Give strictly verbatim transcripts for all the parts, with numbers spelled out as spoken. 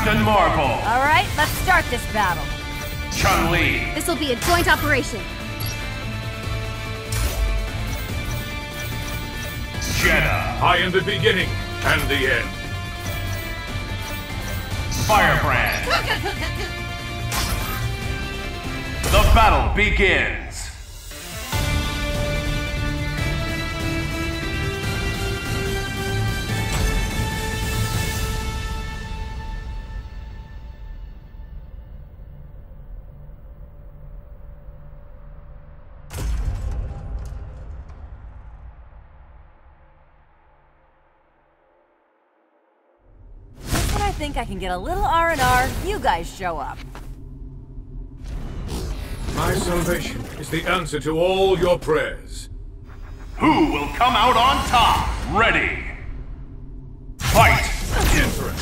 Captain Marvel. All right, let's start this battle. Chun-Li. This will be a joint operation. Jedah. I am the beginning and the end. Firebrand. The battle begins. I think I can get a little R and R. You guys show up. My salvation is the answer to all your prayers. Who will come out on top? Ready. Fight. Emperor.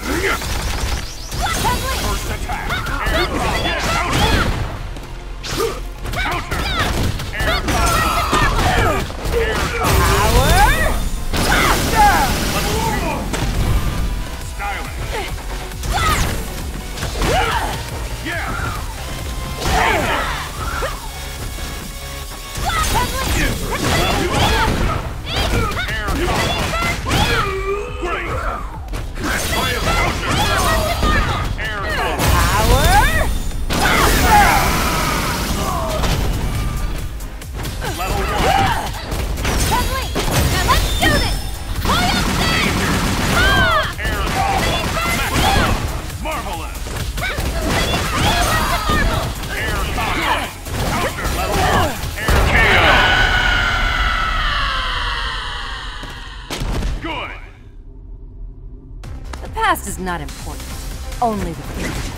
First attack. Air combo. Counter. Air combo. Air combo. Power. Stylish. Yeah. The past is not important. Only the future.